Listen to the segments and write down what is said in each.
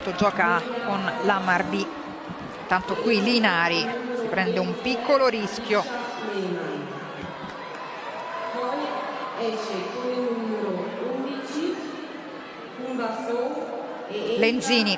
Gioca con l'Hammarby, tanto qui Linari si prende un piccolo rischio. Lenzini,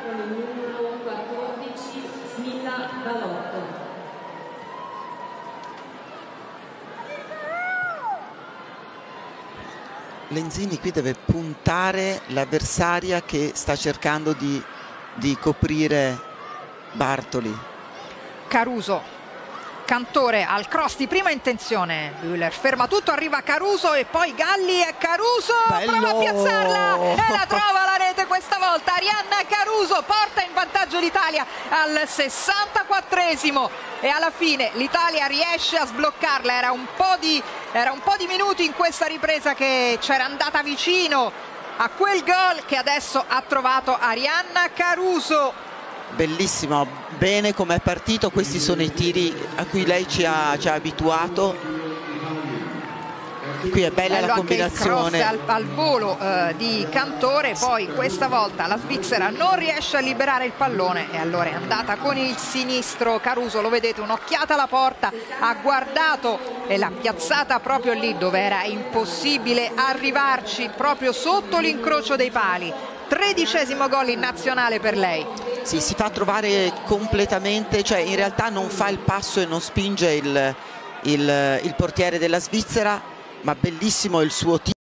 Lenzini qui deve puntare l'avversaria che sta cercando di coprire Bartoli. Caruso, Cantore al cross di prima intenzione, Bühler ferma tutto, arriva Caruso e poi Galli e Caruso prova a piazzarla e la trova la rete questa volta. Arianna Caruso porta in vantaggio l'Italia al 64esimo e alla fine l'Italia riesce a sbloccarla. Era un po' di minuti in questa ripresa che c'era andata vicino a quel gol che adesso ha trovato Arianna Caruso. Bellissimo, bene come è partito. Questi sono i tiri a cui lei ci ha abituato. Qui è bella la combinazione, anche il cross al volo di Cantore. Poi questa volta la Svizzera non riesce a liberare il pallone e allora è andata con il sinistro. Caruso, lo vedete, un'occhiata alla porta, ha guardato e l'ha piazzata proprio lì dove era impossibile arrivarci, proprio sotto l'incrocio dei pali. 13° gol in nazionale per lei. Sì, si fa trovare completamente, cioè in realtà non fa il passo e non spinge il portiere della Svizzera, ma bellissimo il suo tiro.